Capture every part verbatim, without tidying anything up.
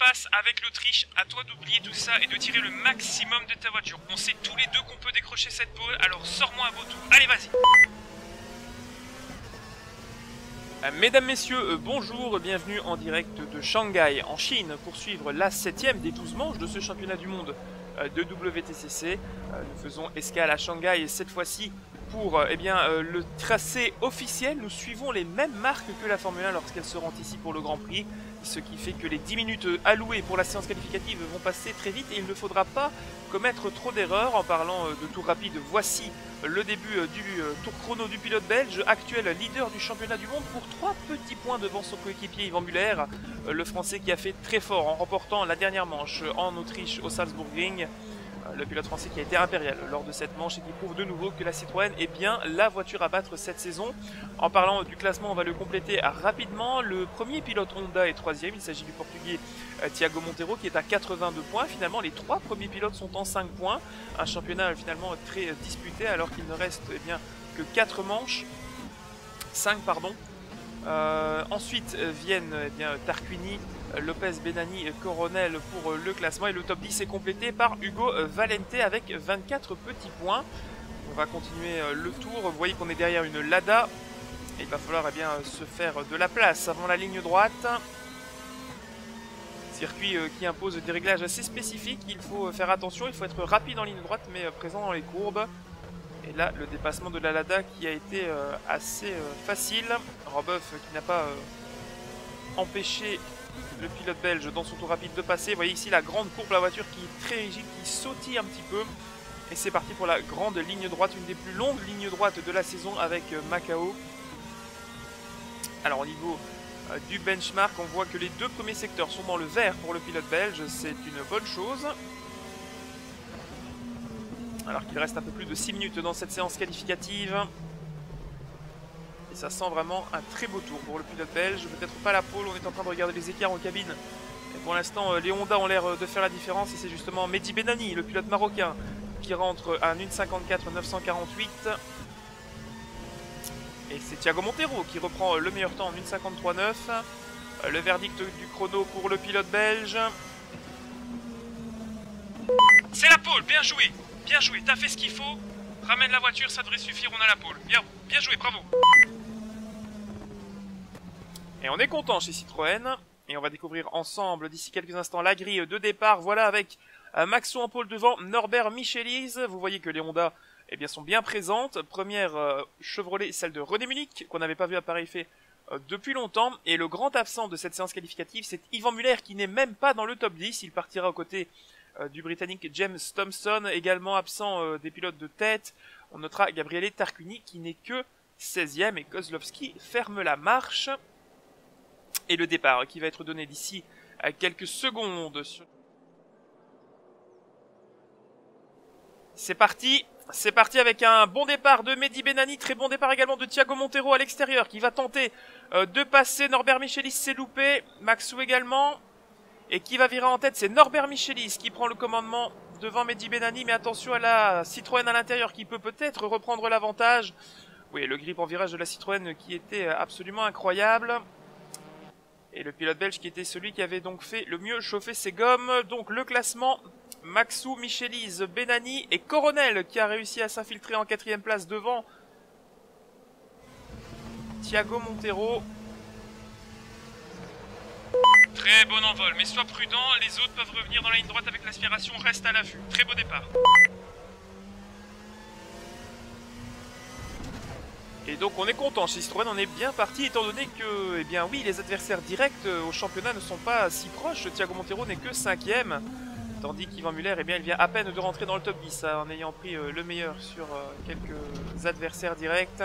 face avec l'Autriche. À toi d'oublier tout ça et de tirer le maximum de ta voiture. On sait tous les deux qu'on peut décrocher cette pole, alors sors-moi un beau tour. Allez, vas-y. Mesdames, Messieurs, euh, bonjour, bienvenue en direct de Shanghai, en Chine, pour suivre la septième des douze manches de ce championnat du monde euh, de W T C C. Euh, nous faisons escale à Shanghai et cette fois-ci, pour euh, eh bien, euh, le tracé officiel, nous suivons les mêmes marques que la Formule un lorsqu'elle se rend ici pour le Grand Prix, ce qui fait que les dix minutes allouées pour la séance qualificative vont passer très vite et il ne faudra pas commettre trop d'erreurs. En parlant euh, de tour rapide, voici le début euh, du euh, tour chrono du pilote belge, actuel leader du championnat du monde pour trois petits points devant son coéquipier Yvan Muller, euh, le Français qui a fait très fort en remportant la dernière manche en Autriche au Salzburgring. Le pilote français qui a été impérial lors de cette manche et qui prouve de nouveau que la Citroën est bien la voiture à battre cette saison. En parlant du classement, on va le compléter rapidement. Le premier pilote Honda est troisième, il s'agit du portugais Thiago Monteiro qui est à quatre-vingt-deux points. Finalement, les trois premiers pilotes sont en cinq points. Un championnat finalement très disputé alors qu'il ne reste eh bien, que quatre manches. cinq pardon. Euh, ensuite euh, viennent eh bien, Tarquini, euh, Lopez, Benani, euh, Coronel pour euh, le classement et le top dix est complété par Hugo euh, Valente avec vingt-quatre petits points. On va continuer euh, le tour, vous voyez qu'on est derrière une Lada et il va falloir eh bien, se faire de la place avant la ligne droite. Circuit euh, qui impose des réglages assez spécifiques, il faut faire attention, il faut être rapide en ligne droite mais euh, présent dans les courbes. Et là, le dépassement de la Lada qui a été euh, assez euh, facile. Robeuf qui n'a pas euh, empêché le pilote belge dans son tour rapide de passer. Vous voyez ici la grande courbe, la voiture qui est très rigide, qui sautille un petit peu. Et c'est parti pour la grande ligne droite, une des plus longues lignes droites de la saison avec euh, Macao. Alors au niveau euh, du benchmark, on voit que les deux premiers secteurs sont dans le vert pour le pilote belge. C'est une bonne chose. Alors qu'il reste un peu plus de six minutes dans cette séance qualificative. Et ça sent vraiment un très beau tour pour le pilote belge. Peut-être pas la pole, on est en train de regarder les écarts en cabine. Et pour l'instant, les Honda ont l'air de faire la différence. Et c'est justement Mehdi Benani, le pilote marocain, qui rentre à un une cinquante-quatre neuf cent quarante-huit. Et c'est Thiago Monteiro qui reprend le meilleur temps en une cinquante-trois neuf. Le verdict du chrono pour le pilote belge. C'est la pole, bien joué! Bien joué, t'as fait ce qu'il faut. Ramène la voiture, ça devrait suffire, on a la pole. Bien, bien joué, bravo. Et on est content chez Citroën. Et on va découvrir ensemble d'ici quelques instants la grille de départ. Voilà avec euh, Maxou en pole devant Norbert Michelis. Vous voyez que les Honda eh bien, sont bien présentes. Première euh, Chevrolet, celle de René Munich, qu'on n'avait pas vu à pareil fait euh, depuis longtemps. Et le grand absent de cette séance qualificative, c'est Yvan Muller qui n'est même pas dans le top dix. Il partira aux côtés du Britannique James Thompson, également absent euh, des pilotes de tête. On notera Gabriele Tarquini qui n'est que seizième et Kozlowski ferme la marche. Et le départ qui va être donné d'ici à quelques secondes. Sur... C'est parti, c'est parti avec un bon départ de Mehdi Benani, très bon départ également de Thiago Monteiro à l'extérieur qui va tenter euh, de passer. Norbert Michelis s'est loupé, Maxou également. Et qui va virer en tête, c'est Norbert Michelis qui prend le commandement devant Mehdi Benani. Mais attention à la Citroën à l'intérieur qui peut peut-être reprendre l'avantage. Oui, le grip en virage de la Citroën qui était absolument incroyable. Et le pilote belge qui était celui qui avait donc fait le mieux chauffer ses gommes. Donc le classement, Maxou, Michelis, Benani et Coronel qui a réussi à s'infiltrer en quatrième place devant Thiago Monteiro. Très bon envol, mais sois prudent, les autres peuvent revenir dans la ligne droite avec l'aspiration, reste à l'affût. Très beau départ. Et donc on est content chez Citroën, on est bien parti étant donné que, eh bien oui, les adversaires directs au championnat ne sont pas si proches. Thiago Monteiro n'est que cinquième, tandis qu'Yvan Muller, eh bien, il vient à peine de rentrer dans le top dix, en ayant pris le meilleur sur quelques adversaires directs.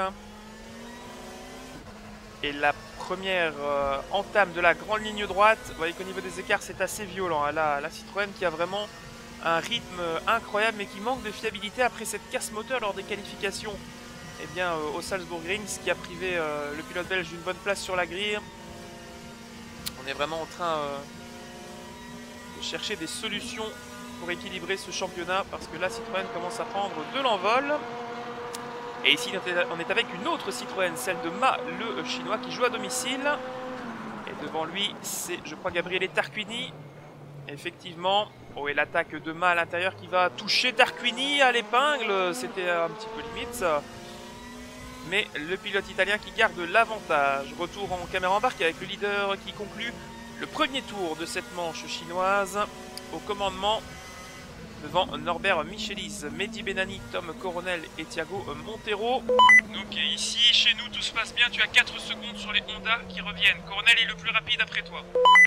Et la première euh, entame de la grande ligne droite, vous voyez qu'au niveau des écarts c'est assez violent. Hein. La, la Citroën qui a vraiment un rythme incroyable mais qui manque de fiabilité après cette casse moteur lors des qualifications eh bien, euh, au Salzburgring, ce qui a privé euh, le pilote belge d'une bonne place sur la grille. On est vraiment en train euh, de chercher des solutions pour équilibrer ce championnat parce que la Citroën commence à prendre de l'envol. Et ici, on est avec une autre Citroën, celle de Ma, le chinois, qui joue à domicile. Et devant lui, c'est, je crois, Gabriele Tarquini. Effectivement. Oh, et l'attaque de main à l'intérieur qui va toucher Tarquini à l'épingle. C'était un petit peu limite ça. Mais le pilote italien qui garde l'avantage. Retour en caméra embarque avec le leader qui conclut le premier tour de cette manche chinoise. Au commandement devant Norbert Michelis, Mehdi Benani, Tom Coronel et Thiago Montero. Donc ici, chez nous, tout se passe bien. Tu as quatre secondes sur les Honda qui reviennent. Coronel est le plus rapide après toi.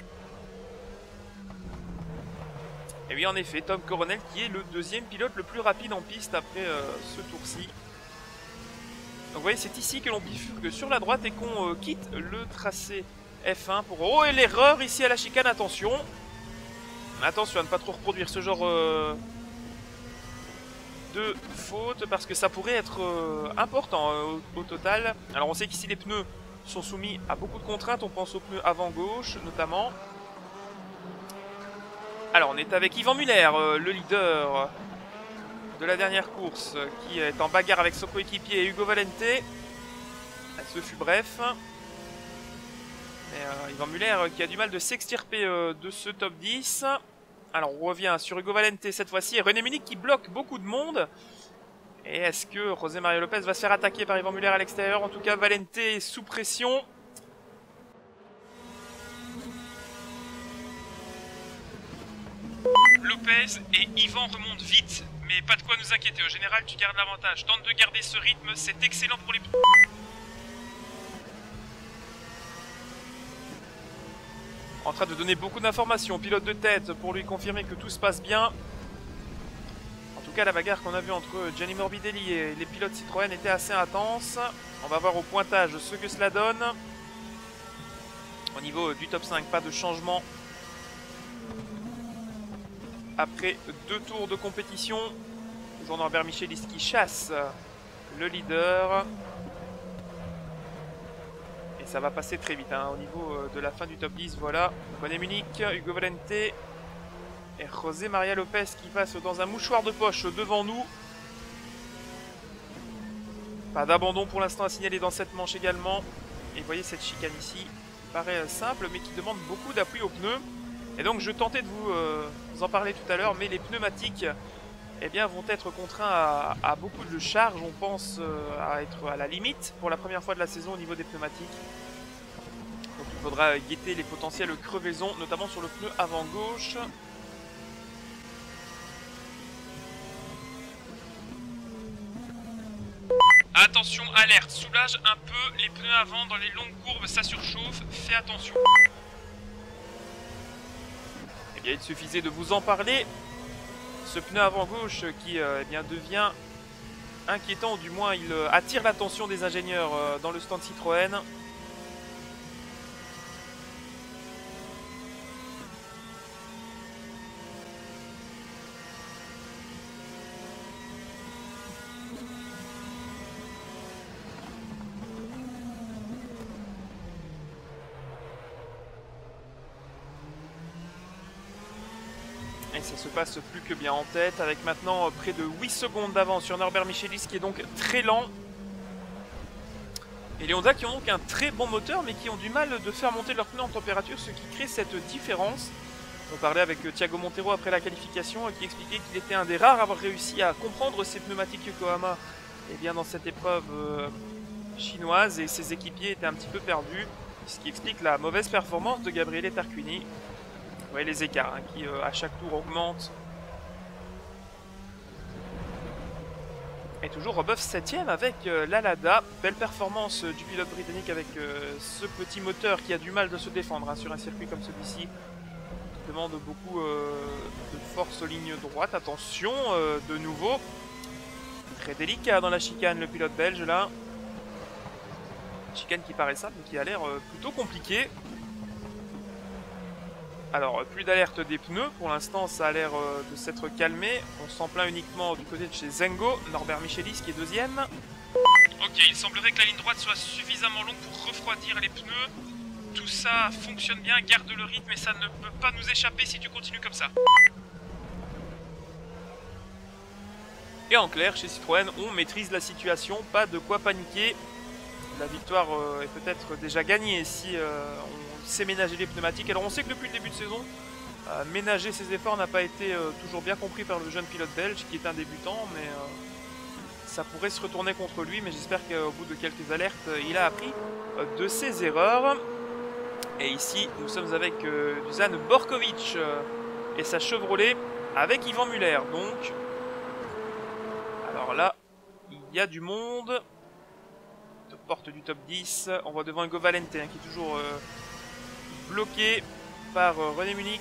Et oui, en effet, Tom Coronel qui est le deuxième pilote le plus rapide en piste après euh, ce tour-ci. Donc vous voyez, c'est ici que l'on bifurque sur la droite et qu'on euh, quitte le tracé F un pour... Oh, et l'erreur ici à la chicane, attention. Attention à ne pas trop reproduire ce genre euh, de faute parce que ça pourrait être euh, important euh, au, au total. Alors on sait qu'ici les pneus sont soumis à beaucoup de contraintes, on pense aux pneus avant gauche notamment. Alors on est avec Yvan Muller, euh, le leader de la dernière course, euh, qui est en bagarre avec son coéquipier Ugo Valente. Ce fut bref. Et, euh, Yvan Muller euh, qui a du mal de s'extirper euh, de ce top dix. Alors on revient sur Ugo Valente cette fois-ci et René Munic qui bloque beaucoup de monde. Et est-ce que José María Lopez va se faire attaquer par Yvan Muller à l'extérieur? En tout cas Valente est sous pression. Lopez et Yvan remontent vite, mais pas de quoi nous inquiéter. Au général, tu gardes l'avantage. Tente de garder ce rythme, c'est excellent pour les... En train de donner beaucoup d'informations, pilote de tête, pour lui confirmer que tout se passe bien. En tout cas, la bagarre qu'on a vue entre Gianni Morbidelli et les pilotes Citroën était assez intense. On va voir au pointage ce que cela donne. Au niveau du top cinq, pas de changement. Après deux tours de compétition, toujours Norbert Michelis qui chasse le leader. Et ça va passer très vite hein, au niveau de la fin du top dix. Voilà, René Munic, Ugo Valente et José María Lopez qui passe dans un mouchoir de poche devant nous. Pas d'abandon pour l'instant à signaler dans cette manche également. Et vous voyez cette chicane ici, qui paraît simple mais qui demande beaucoup d'appui aux pneus. Et donc je tentais de vous, euh, vous en parler tout à l'heure, mais les pneumatiques eh bien, vont être contraints à, à beaucoup de charges. On pense euh, à être à la limite pour la première fois de la saison au niveau des pneumatiques. Donc il faudra guetter les potentielles crevaisons, notamment sur le pneu avant gauche. Attention, alerte, soulage un peu les pneus avant dans les longues courbes, ça surchauffe, fais attention. Eh bien, il suffisait de vous en parler. Ce pneu avant gauche qui euh, eh bien, devient inquiétant, ou du moins il euh, attire l'attention des ingénieurs euh, dans le stand Citroën. Et ça se passe plus que bien en tête, avec maintenant près de huit secondes d'avance sur Norbert Michelis qui est donc très lent. Et les Honda qui ont donc un très bon moteur mais qui ont du mal de faire monter leurs pneus en température, ce qui crée cette différence. On parlait avec Thiago Montero après la qualification qui expliquait qu'il était un des rares à avoir réussi à comprendre ces pneumatiques Yokohama eh bien, dans cette épreuve euh, chinoise, et ses équipiers étaient un petit peu perdus, ce qui explique la mauvaise performance de Gabriele Tarquini. Vous voyez les écarts hein, qui euh, à chaque tour augmentent. Et toujours Rebeuf septième avec euh, l'Alada. Belle performance euh, du pilote britannique avec euh, ce petit moteur qui a du mal de se défendre hein, sur un circuit comme celui-ci. Qui demande beaucoup euh, de force aux lignes droites. Attention, euh, de nouveau. Très délicat dans la chicane le pilote belge là. Chicane qui paraît simple mais qui a l'air euh, plutôt compliquée. Alors, plus d'alerte des pneus, pour l'instant ça a l'air euh, de s'être calmé. On s'en plaint uniquement du côté de chez Zengo, Norbert Michelis qui est deuxième. Ok, il semblerait que la ligne droite soit suffisamment longue pour refroidir les pneus. Tout ça fonctionne bien, garde le rythme et ça ne peut pas nous échapper si tu continues comme ça. Et en clair, chez Citroën, on maîtrise la situation, pas de quoi paniquer. La victoire euh, est peut-être déjà gagnée si euh, on sait ménager les pneumatiques. Alors on sait que depuis le début de saison, Euh, ménager ses efforts n'a pas été euh, toujours bien compris par le jeune pilote belge qui est un débutant, mais euh, ça pourrait se retourner contre lui, mais j'espère qu'au bout de quelques alertes, euh, il a appris euh, de ses erreurs. Et ici, nous sommes avec euh, Dusan Borkovic euh, et sa Chevrolet avec Yvan Muller. Donc, alors là, il y a du monde. Top porte du top dix. On voit devant Hugo Valente hein, qui est toujours euh, bloqué par euh, René Munich.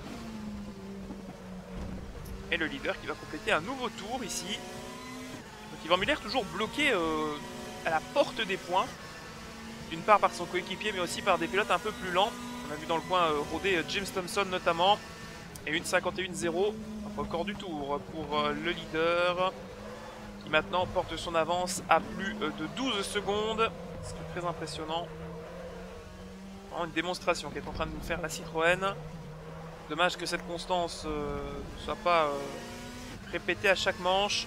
Et le leader qui va compléter un nouveau tour ici. Donc Yvan Muller toujours bloqué euh, à la porte des points. D'une part par son coéquipier mais aussi par des pilotes un peu plus lents. On a vu dans le coin euh, rôder James Thompson notamment. Et une cinquante et un zéro, record du tour pour euh, le leader. Qui maintenant porte son avance à plus euh, de douze secondes. Ce qui est très impressionnant. Vraiment une démonstration qu'est en train de nous faire la Citroën. Dommage que cette constance euh, ne soit pas euh, répétée à chaque manche.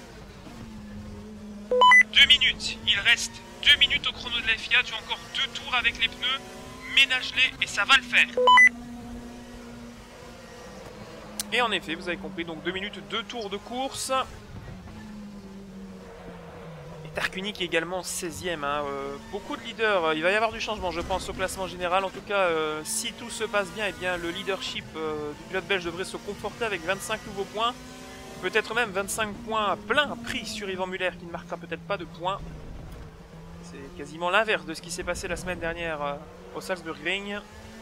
Deux minutes, il reste deux minutes au chrono de la F I A, tu as encore deux tours avec les pneus, ménage-les et ça va le faire. Et en effet, vous avez compris, donc deux minutes, deux tours de course. Et Tarkunik est également seizième. Hein, euh, beaucoup de leaders, il va y avoir du changement je pense au classement général. En tout cas, euh, si tout se passe bien, eh bien le leadership euh, du pilote belge devrait se conforter avec vingt-cinq nouveaux points. Peut-être même vingt-cinq points plein pris sur Yvan Muller qui ne marquera peut-être pas de points. C'est quasiment l'inverse de ce qui s'est passé la semaine dernière euh, au Salzburgring.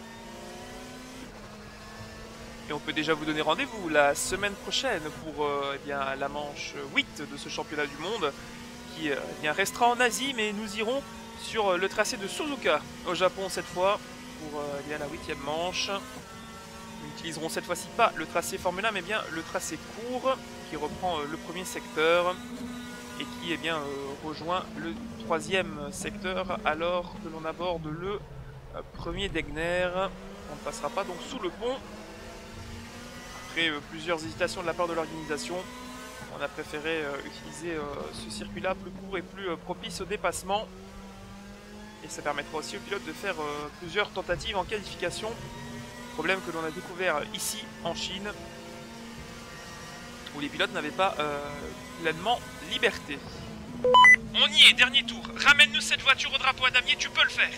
Et on peut déjà vous donner rendez-vous la semaine prochaine pour euh, eh bien, la manche huit de ce championnat du monde qui euh, eh bien, restera en Asie, mais nous irons sur euh, le tracé de Suzuka au Japon cette fois pour euh, eh bien, la huitième manche. Nous n'utiliserons cette fois-ci pas le tracé Formule un, mais bien le tracé court qui reprend euh, le premier secteur et qui eh bien, euh, rejoint le troisième secteur alors que l'on aborde le euh, premier d'Egner. On ne passera pas donc sous le pont. Après euh, plusieurs hésitations de la part de l'organisation, on a préféré euh, utiliser euh, ce circuit-là plus court et plus euh, propice au dépassement. Et ça permettra aussi aux pilotes de faire euh, plusieurs tentatives en qualification. Problème que l'on a découvert ici en Chine, où les pilotes n'avaient pas euh, pleinement liberté. On y est, dernier tour. Ramène-nous cette voiture au drapeau à damier, tu peux le faire.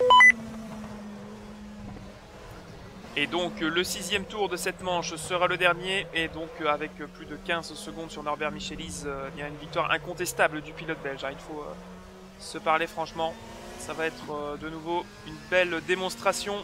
Et donc le sixième tour de cette manche sera le dernier. Et donc avec plus de quinze secondes sur Norbert Michelis, euh, il y a une victoire incontestable du pilote belge. Il faut euh, se parler franchement. Ça va être euh, de nouveau une belle démonstration.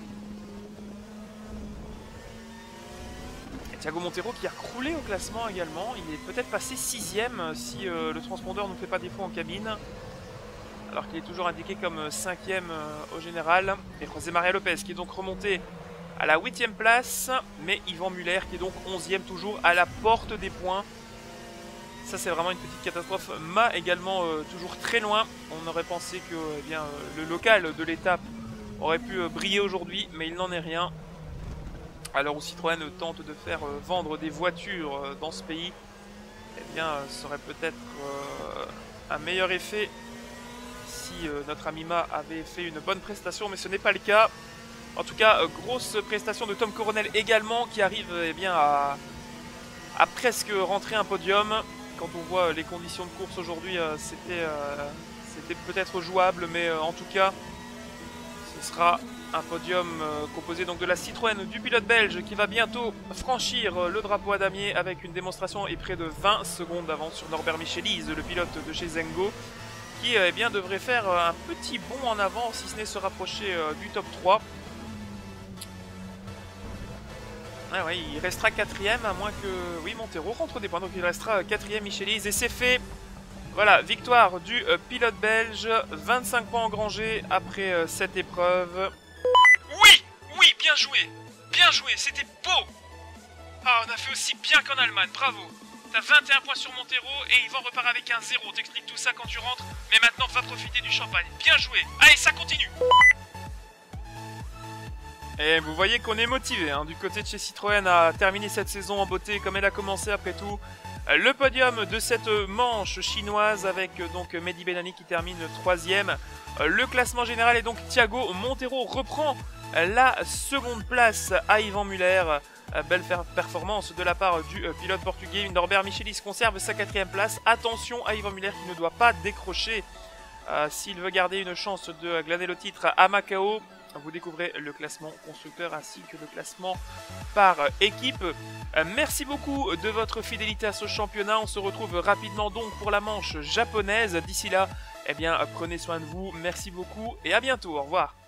Et Thiago Montero qui a croulé au classement également. Il est peut-être passé sixième si euh, le transpondeur ne fait pas défaut en cabine. Alors qu'il est toujours indiqué comme cinquième euh, au général. Et José María Lopez qui est donc remonté à la huitième place, mais Yvan Muller qui est donc onzième toujours à la porte des points. Ça c'est vraiment une petite catastrophe. Ma également euh, toujours très loin. On aurait pensé que eh bien, euh, le local de l'étape aurait pu euh, briller aujourd'hui, mais il n'en est rien. Alors où Citroën tente de faire euh, vendre des voitures euh, dans ce pays, eh bien euh, ça aurait peut-être euh, un meilleur effet si euh, notre ami Ma avait fait une bonne prestation, mais ce n'est pas le cas. En tout cas, euh, grosse prestation de Tom Coronel également, qui arrive eh bien, à, à presque rentrer un podium. Quand on voit les conditions de course aujourd'hui, euh, c'était euh, c'était peut-être jouable, mais euh, en tout cas, ce sera un podium euh, composé donc de la Citroën du pilote belge qui va bientôt franchir euh, le drapeau à damier avec une démonstration et près de vingt secondes d'avance sur Norbert Michelis, le pilote de chez Zengo, qui eh bien, devrait faire euh, un petit bond en avant, si ce n'est se rapprocher euh, du top trois. Ah ouais, il restera quatrième à moins que oui Montero rentre des points, donc il restera quatrième Michelis et c'est fait. Voilà, victoire du euh, pilote belge, vingt-cinq points engrangés après euh, cette épreuve. Oui, oui, bien joué, bien joué, c'était beau. Ah, on a fait aussi bien qu'en Allemagne, bravo. T'as vingt et un points sur Montero et Yvan repart avec un zéro. T'expliques tout ça quand tu rentres, mais maintenant va profiter du champagne. Bien joué, allez, ça continue. Et vous voyez qu'on est motivé hein, du côté de chez Citroën à terminer cette saison en beauté comme elle a commencé après tout. Le podium de cette manche chinoise avec donc Mehdi Benani qui termine troisième. Le classement général est donc Thiago Montero reprend la seconde place à Yvan Muller. Belle performance de la part du pilote portugais. Norbert Michelis conserve sa quatrième place. Attention à Yvan Muller qui ne doit pas décrocher euh, s'il veut garder une chance de glaner le titre à Macao. Vous découvrez le classement constructeur ainsi que le classement par équipe. Merci beaucoup de votre fidélité à ce championnat. On se retrouve rapidement donc pour la manche japonaise. D'ici là, eh bien, prenez soin de vous. Merci beaucoup et à bientôt. Au revoir.